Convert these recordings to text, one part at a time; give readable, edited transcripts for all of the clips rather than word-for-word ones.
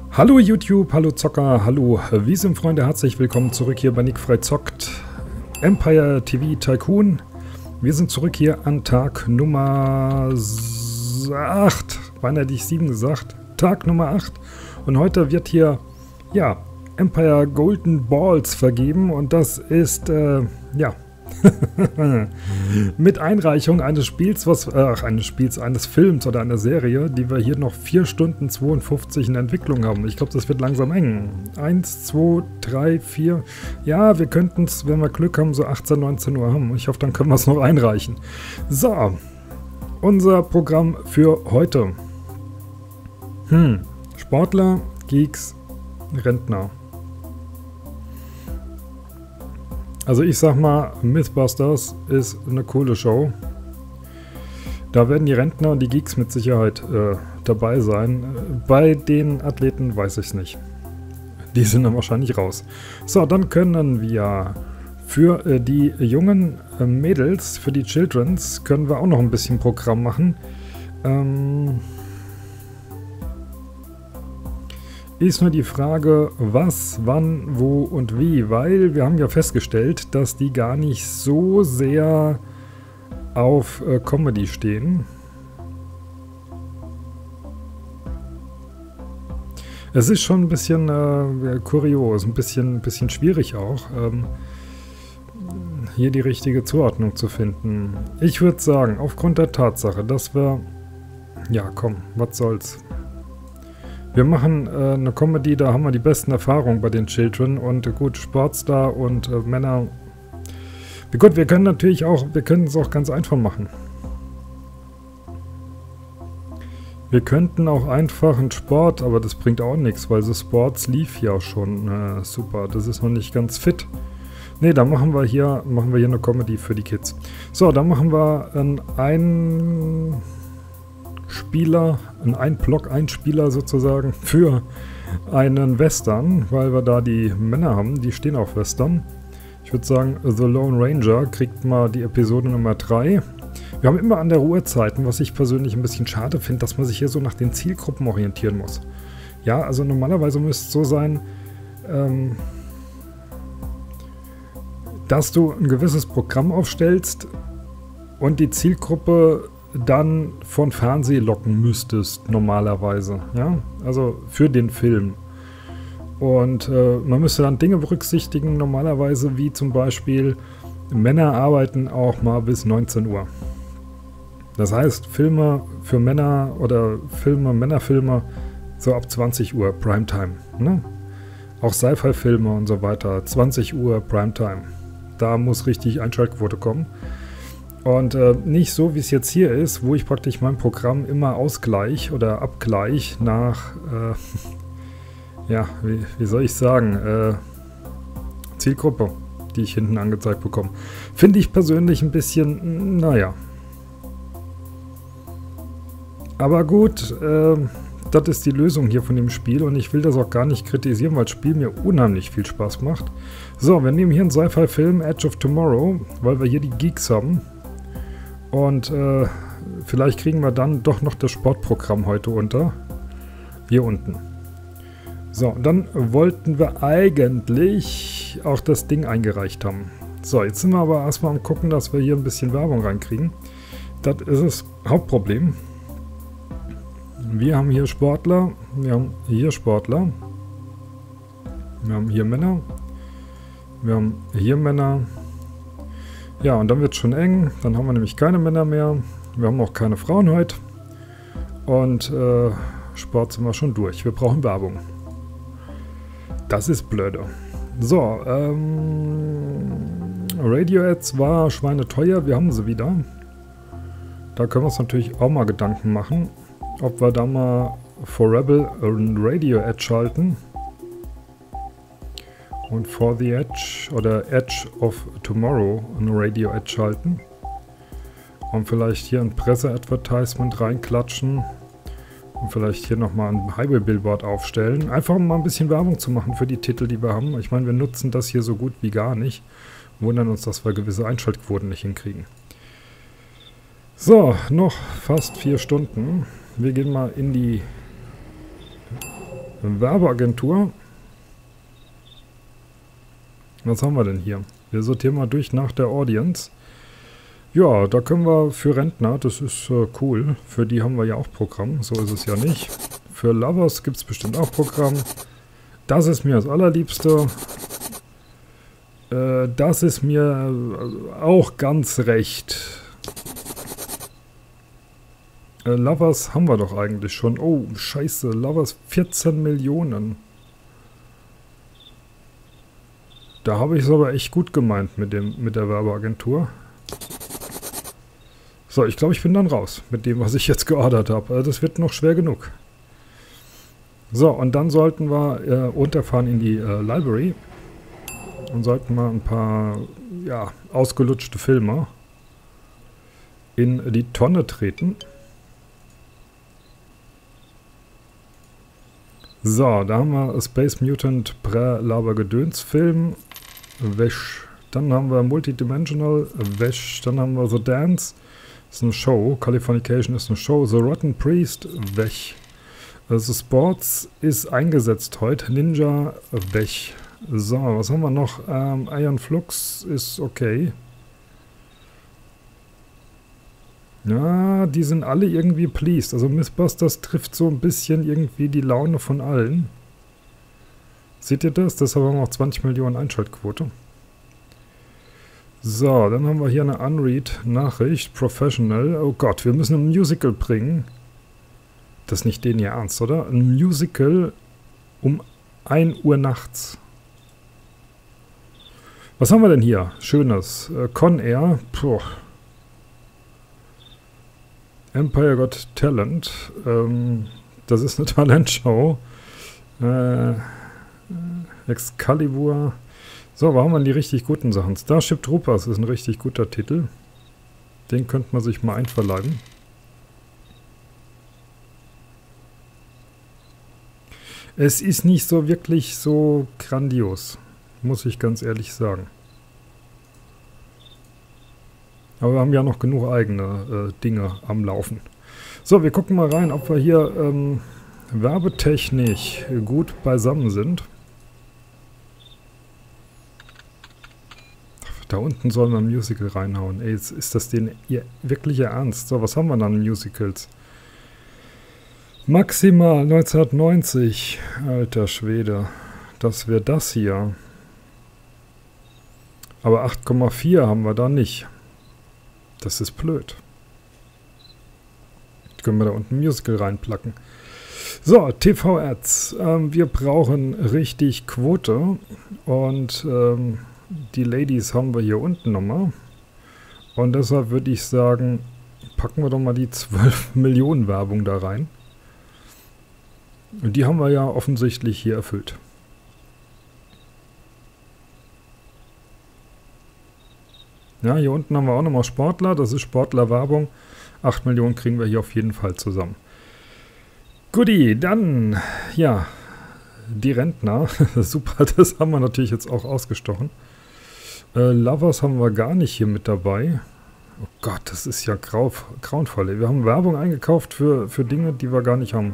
Hallo YouTube, hallo Zocker, hallo Wiesenfreunde, herzlich willkommen zurück hier bei Nick Frei Zockt, Empire TV Tycoon. Wir sind zurück hier an Tag Nummer 8, wann hätte ich 7 gesagt? Tag Nummer 8 und heute wird hier, ja, Empire Golden Balls vergeben und das ist, ja, mit Einreichung eines Spiels, eines Films oder einer Serie, die wir hier noch 4 Stunden 52 in Entwicklung haben. Ich glaube, das wird langsam eng. 1, 2, 3, 4. Ja, wir könnten es, wenn wir Glück haben, so 18, 19 Uhr haben. Ich hoffe, dann können wir es noch einreichen. So, unser Programm für heute. Sportler, Geeks, Rentner. Also ich sag mal, Mythbusters ist eine coole Show. Da werden die Rentner und die Geeks mit Sicherheit dabei sein. Bei den Athleten weiß ich es nicht. Die sind dann wahrscheinlich raus. So, dann können wir für die jungen Mädels, für die Childrens, können wir auch noch ein bisschen Programm machen. Ist nur die Frage, was, wann, wo und wie, weil wir haben ja festgestellt, dass die gar nicht so sehr auf Comedy stehen. Es ist schon ein bisschen kurios, ein bisschen schwierig auch, hier die richtige Zuordnung zu finden. Ich würde sagen, aufgrund der Tatsache, dass wir, ja komm, was soll's. Wir machen eine Comedy, da haben wir die besten Erfahrungen bei den Children und gut, Sportstar und Männer. Gut, wir können natürlich auch, wir können es auch ganz einfach machen. Wir könnten auch einfach einen Sport, aber das bringt auch nichts, weil so Sports lief ja schon super. Das ist noch nicht ganz fit. Ne, da machen wir hier eine Comedy für die Kids. So, dann machen wir einen Block-Einspieler sozusagen für einen Western, weil wir da die Männer haben, die stehen auf Western. Ich würde sagen, The Lone Ranger kriegt mal die Episode Nummer 3. Wir haben immer andere Uhrzeiten, was ich persönlich ein bisschen schade finde, dass man sich hier so nach den Zielgruppen orientieren muss. Ja, also normalerweise müsste es so sein, dass du ein gewisses Programm aufstellst und die Zielgruppe dann von Fernsehen locken müsstest, normalerweise, ja, also für den Film. Und man müsste dann Dinge berücksichtigen, normalerweise, wie zum Beispiel, Männer arbeiten auch mal bis 19 Uhr. Das heißt, Filme für Männer oder Männerfilme, so ab 20 Uhr, Primetime, ne? Auch Sci-Fi-Filme und so weiter, 20 Uhr, Primetime. Da muss richtig Einschaltquote kommen. Und nicht so, wie es jetzt hier ist, wo ich praktisch mein Programm immer ausgleich oder abgleich nach, ja, wie soll ich sagen, Zielgruppe, die ich hinten angezeigt bekomme. Finde ich persönlich ein bisschen, naja. Aber gut, das ist die Lösung hier von dem Spiel und ich will das auch gar nicht kritisieren, weil das Spiel mir unheimlich viel Spaß macht. So, wir nehmen hier einen Sci-Fi-Film, Edge of Tomorrow, weil wir hier die Geeks haben. Und vielleicht kriegen wir dann doch noch das Sportprogramm heute unter. Hier unten. So, dann wollten wir eigentlich auch das Ding eingereicht haben. So, jetzt sind wir aber erstmal am gucken, dass wir hier ein bisschen Werbung reinkriegen. Das ist das Hauptproblem. Wir haben hier Sportler, wir haben hier Sportler, wir haben hier Männer, wir haben hier Männer. Ja, und dann wird es schon eng. Dann haben wir nämlich keine Männer mehr. Wir haben auch keine Frauen heute. Und Sport sind wir schon durch. Wir brauchen Werbung. Das ist blöde. So, Radio-Ads war schweineteuer. Wir haben sie wieder. Da können wir uns natürlich auch mal Gedanken machen, ob wir da mal for Rebel ein Radio-Ad schalten. Und For the Edge oder Edge of Tomorrow ein Radio-Ad schalten. Und vielleicht hier ein Presse-Advertisement reinklatschen. Und vielleicht hier nochmal ein Highway-Billboard aufstellen. Einfach um mal ein bisschen Werbung zu machen für die Titel, die wir haben. Ich meine, wir nutzen das hier so gut wie gar nicht. Wundern uns, dass wir gewisse Einschaltquoten nicht hinkriegen. So, noch fast 4 Stunden. Wir gehen mal in die Werbeagentur. Was haben wir denn hier? Wir sortieren mal durch nach der Audience. Ja, da können wir für Rentner, das ist cool. Für die haben wir ja auch Programm, so ist es ja nicht. Für Lovers gibt es bestimmt auch Programm. Das ist mir das Allerliebste. Das ist mir auch ganz recht. Lovers haben wir doch eigentlich schon. Oh, scheiße, Lovers 14 Millionen. Da habe ich es aber echt gut gemeint mit der Werbeagentur. So, ich glaube, ich bin dann raus mit dem, was ich jetzt geordert habe. Also das wird noch schwer genug. So, und dann sollten wir runterfahren in die Library. Und sollten mal ein paar, ja, ausgelutschte Filme in die Tonne treten. So, da haben wir Space Mutant Prä-Laber-Gedöns-Film. Wäsch. Dann haben wir Multidimensional. Wäsch. Dann haben wir The Dance. Das ist eine Show. Californication ist eine Show. The Rotten Priest. Wäsch. The Sports ist eingesetzt heute. Ninja. Wäsch. So, was haben wir noch? Iron Flux ist okay. Ja, die sind alle irgendwie pleased. Also Mythbusters trifft so ein bisschen irgendwie die Laune von allen. Seht ihr das? Deshalb haben wir auch 20 Millionen Einschaltquote. So, dann haben wir hier eine Unread-Nachricht. Professional. Oh Gott, wir müssen ein Musical bringen. Das ist nicht den hier ernst, oder? Ein Musical um 1 Uhr nachts. Was haben wir denn hier? Schönes. Con Air. Puh. Empire Got Talent. Das ist eine Talentshow. Excalibur. So, wo haben wir die richtig guten Sachen? Starship Troopers ist ein richtig guter Titel. Den könnte man sich mal einverleiben. Es ist nicht so wirklich so grandios, muss ich ganz ehrlich sagen. Aber wir haben ja noch genug eigene Dinge am Laufen. So, wir gucken mal rein, ob wir hier werbetechnisch gut beisammen sind. Da unten sollen wir ein Musical reinhauen. Ey, jetzt ist das denn ihr wirklicher Ernst? So, was haben wir dann in Musicals? Maximal 1990. Alter Schwede. Das wäre das hier. Aber 8,4 haben wir da nicht. Das ist blöd. Jetzt können wir da unten ein Musical reinplacken. So, TV-Ads. Wir brauchen richtig Quote. Und die Ladies haben wir hier unten nochmal. Und deshalb würde ich sagen, packen wir doch mal die 12 Millionen Werbung da rein. Und die haben wir ja offensichtlich hier erfüllt. Ja, hier unten haben wir auch nochmal Sportler. Das ist Sportlerwerbung. 8 Millionen kriegen wir hier auf jeden Fall zusammen. Guti, dann, ja, die Rentner. Super, das haben wir natürlich jetzt auch ausgestochen. Lovers haben wir gar nicht hier mit dabei. Oh Gott, das ist ja grauenvoll. Wir haben Werbung eingekauft für Dinge, die wir gar nicht haben.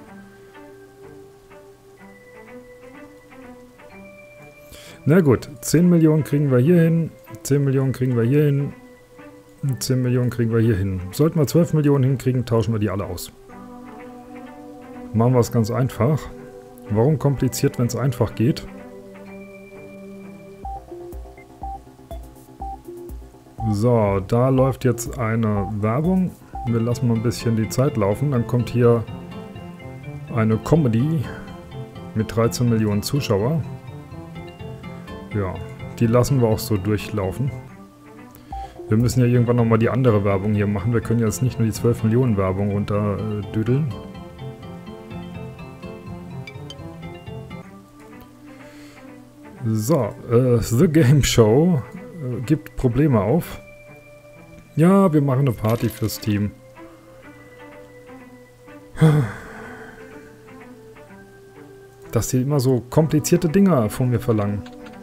Na gut, 10 Millionen kriegen wir hier hin, 10 Millionen kriegen wir hier hin, 10 Millionen kriegen wir hier hin. Sollten wir 12 Millionen hinkriegen, tauschen wir die alle aus. Machen wir es ganz einfach. Warum kompliziert, wenn es einfach geht? So, da läuft jetzt eine Werbung. Wir lassen mal ein bisschen die Zeit laufen. Dann kommt hier eine Comedy mit 13 Millionen Zuschauer. Ja, die lassen wir auch so durchlaufen. Wir müssen ja irgendwann nochmal die andere Werbung hier machen. Wir können jetzt nicht nur die 12 Millionen Werbung runterdüdeln. So, The Game Show gibt Probleme auf. Ja, wir machen eine Party fürs Team. Dass die immer so komplizierte Dinge von mir verlangen.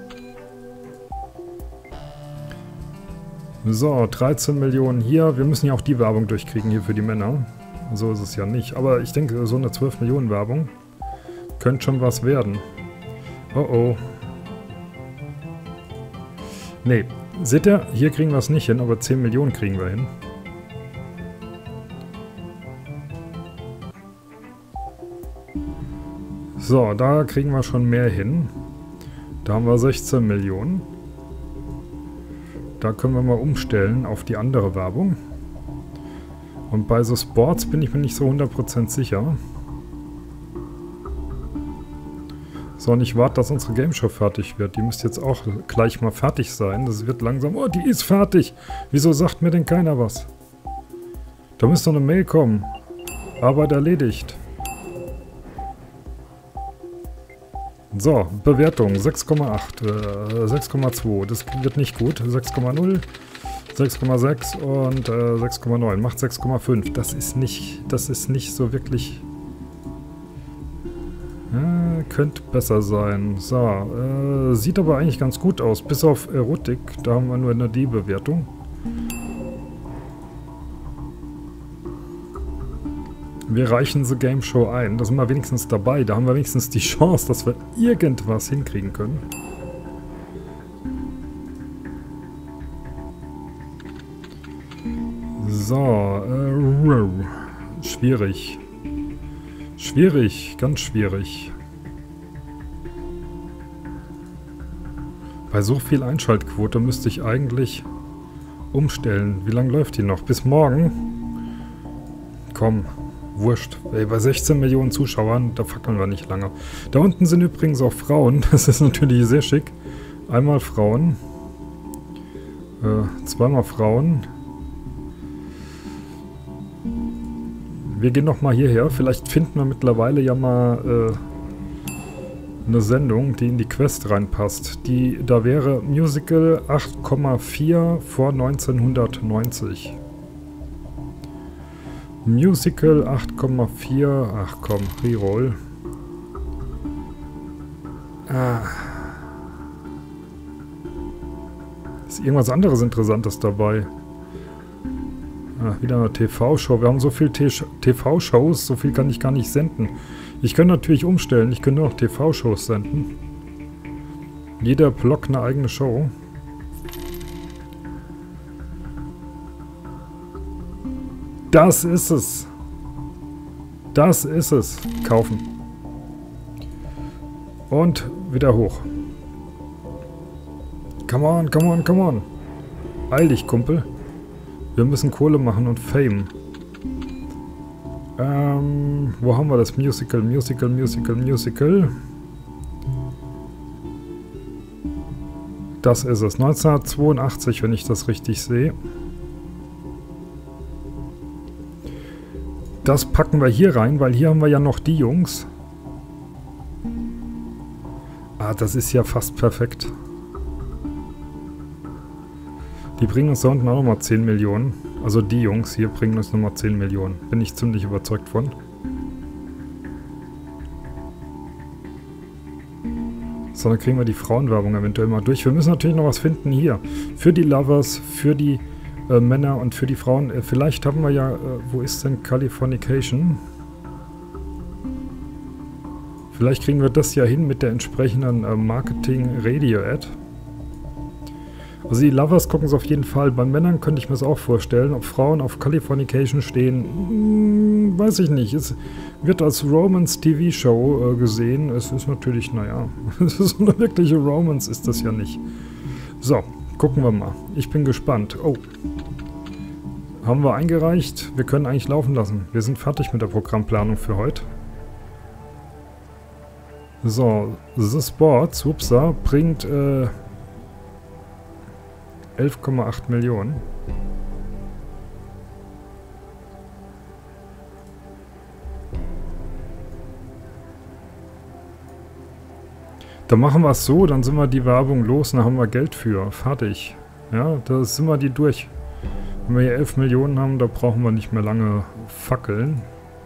So, 13 Millionen hier. Wir müssen ja auch die Werbung durchkriegen hier für die Männer. So ist es ja nicht. Aber ich denke, so eine 12 Millionen Werbung Könnte schon was werden. Oh oh. Nee, seht ihr? Hier kriegen wir es nicht hin, aber 10 Millionen kriegen wir hin. So, da kriegen wir schon mehr hin. Da haben wir 16 Millionen. Da können wir mal umstellen auf die andere Werbung. Und bei The Sports bin ich mir nicht so 100% sicher. So, und ich warte, dass unsere Game Show fertig wird. Die müsste jetzt auch gleich mal fertig sein. Das wird langsam... Oh, die ist fertig! Wieso sagt mir denn keiner was? Da müsste noch eine Mail kommen. Arbeit erledigt. So, Bewertung 6,8, 6,2. Das wird nicht gut. 6,0, 6,6 und 6,9. Macht 6,5. Das ist nicht so wirklich... könnte besser sein. So, sieht aber eigentlich ganz gut aus. Bis auf Erotik. Da haben wir nur eine D-Bewertung. Wir reichen The Game Show ein. Da sind wir wenigstens dabei. Da haben wir wenigstens die Chance, dass wir irgendwas hinkriegen können. So, schwierig. Schwierig, ganz schwierig. Bei so viel Einschaltquote müsste ich eigentlich umstellen. Wie lange läuft die noch? Bis morgen? Komm, wurscht. Ey, bei 16 Millionen Zuschauern, da fackeln wir nicht lange. Da unten sind übrigens auch Frauen. Das ist natürlich sehr schick. Einmal Frauen. Zweimal Frauen. Wir gehen nochmal hierher. Vielleicht finden wir mittlerweile ja mal eine Sendung, die in die Quest reinpasst. Da wäre Musical 8,4 vor 1990. Musical 8,4. Ach komm, Reroll. Ist irgendwas anderes Interessantes dabei? Wieder eine TV-Show. Wir haben so viel TV-Shows, so viel kann ich gar nicht senden. Ich könnte natürlich umstellen. Ich könnte nur noch TV-Shows senden. Jeder Block eine eigene Show. Das ist es. Das ist es. Kaufen. Und wieder hoch. Come on, come on, come on. Eil dich, Kumpel. Wir müssen Kohle machen und Fame. Wo haben wir das? Musical, Musical, Musical, Musical. Das ist es. 1982, wenn ich das richtig sehe. Das packen wir hier rein, weil hier haben wir ja noch die Jungs. Ah, das ist ja fast perfekt. Die bringen uns da unten auch nochmal 10 Millionen. Also die Jungs hier bringen uns nochmal 10 Millionen. Bin ich ziemlich überzeugt von. So, dann kriegen wir die Frauenwerbung eventuell mal durch. Wir müssen natürlich noch was finden hier. Für die Lovers, für die Männer und für die Frauen. Vielleicht haben wir ja... wo ist denn Californication? Vielleicht kriegen wir das ja hin mit der entsprechenden Marketing-Radio-Ad. Also die Lovers gucken es auf jeden Fall. Bei Männern könnte ich mir das auch vorstellen. Ob Frauen auf Californication stehen, weiß ich nicht. Es wird als Romance-TV-Show gesehen. Es ist natürlich, naja, es ist eine wirkliche Romance, ist das ja nicht. So, gucken wir mal. Ich bin gespannt. Oh, haben wir eingereicht. Wir können eigentlich laufen lassen. Wir sind fertig mit der Programmplanung für heute. So, The Sports, upsa, bringt 11,8 Millionen. Dann machen wir es so, dann sind wir die Werbung los und dann haben wir Geld für. Fertig. Ja, da sind wir die durch. Wenn wir hier 11 Millionen haben, da brauchen wir nicht mehr lange fackeln.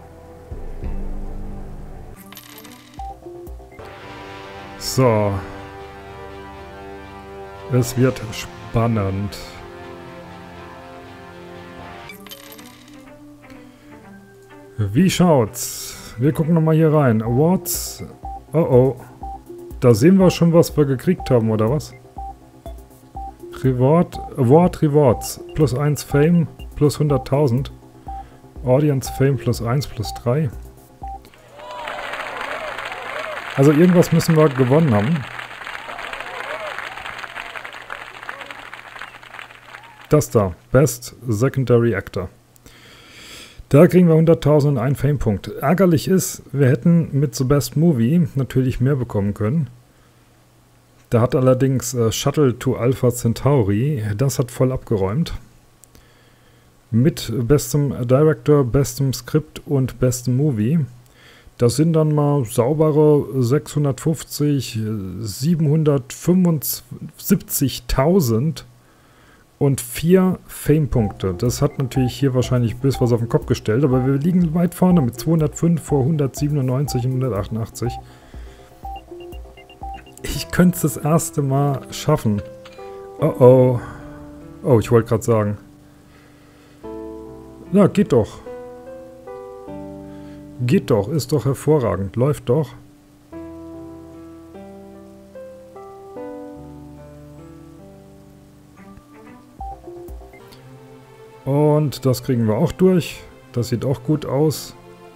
So. Es wird spannend. Wie schaut's? Wir gucken nochmal hier rein. Awards Oh oh. Da sehen wir schon, was wir gekriegt haben, oder was? Award Rewards. Plus 1 Fame, plus 100.000. Audience Fame plus 1, plus 3. Also irgendwas müssen wir gewonnen haben. Das da. Best Secondary Actor. Da kriegen wir 100.000 und einen Fame-Punkt. Ärgerlich ist, wir hätten mit The Best Movie natürlich mehr bekommen können. Da hat allerdings Shuttle to Alpha Centauri, das hat voll abgeräumt. Mit bestem Director, bestem Skript und bestem Movie. Das sind dann mal saubere 650, 775.000 und 4 Fame-Punkte. Das hat natürlich hier wahrscheinlich bis was auf den Kopf gestellt, aber wir liegen weit vorne mit 205 vor 197 und 188. Ich könnte es das erste Mal schaffen. Oh oh. Oh, ich wollte gerade sagen. Na, geht doch. Geht doch, ist doch hervorragend. Läuft doch. Und das kriegen wir auch durch. Das sieht auch gut aus.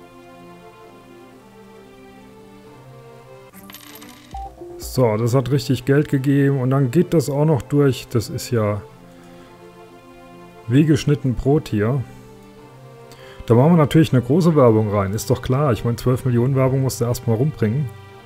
So, das hat richtig Geld gegeben. Und dann geht das auch noch durch. Das ist ja wie geschnitten Brot hier. Da machen wir natürlich eine große Werbung rein. Ist doch klar. Ich meine, 12 Millionen Werbung musst du erstmal rumbringen.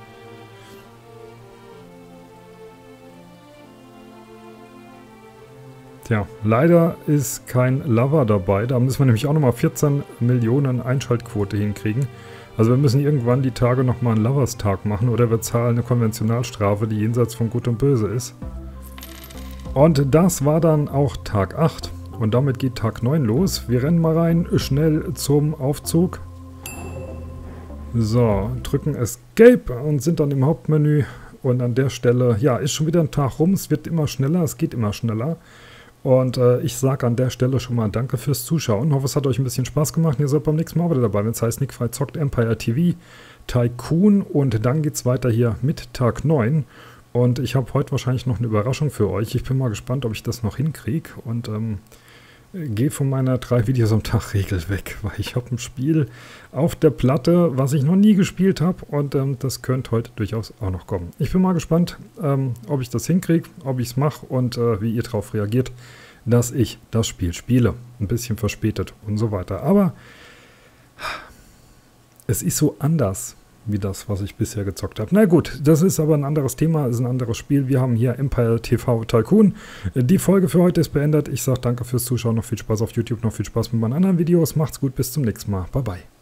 Tja, leider ist kein Lover dabei. Da müssen wir nämlich auch nochmal 14 Millionen Einschaltquote hinkriegen. Also wir müssen irgendwann die Tage nochmal einen Lovers-Tag machen oder wir zahlen eine Konventionalstrafe, die jenseits von Gut und Böse ist. Und das war dann auch Tag 8. Und damit geht Tag 9 los. Wir rennen mal rein, schnell zum Aufzug. So, drücken Escape und sind dann im Hauptmenü. Und an der Stelle, ja, ist schon wieder ein Tag rum. Es wird immer schneller, es geht immer schneller. Und ich sage an der Stelle schon mal danke fürs Zuschauen. Ich hoffe, es hat euch ein bisschen Spaß gemacht. Ihr seid beim nächsten Mal wieder dabei, wenn es heißt Nick Frei zockt Empire TV Tycoon. Und dann geht es weiter hier mit Tag 9. Und ich habe heute wahrscheinlich noch eine Überraschung für euch. Ich bin mal gespannt, ob ich das noch hinkriege. Und gehe von meiner 3 Videos am Tag Regel weg, weil ich habe ein Spiel auf der Platte, was ich noch nie gespielt habe und das könnte heute durchaus auch noch kommen. Ich bin mal gespannt, ob ich das hinkriege, ob ich es mache und wie ihr darauf reagiert, dass ich das Spiel spiele. Ein bisschen verspätet und so weiter. Aber es ist so anders wie das, was ich bisher gezockt habe. Na gut, das ist aber ein anderes Thema, ist ein anderes Spiel. Wir haben hier Empire TV Tycoon. Die Folge für heute ist beendet. Ich sage danke fürs Zuschauen, noch viel Spaß auf YouTube, noch viel Spaß mit meinen anderen Videos. Macht's gut, bis zum nächsten Mal. Bye bye.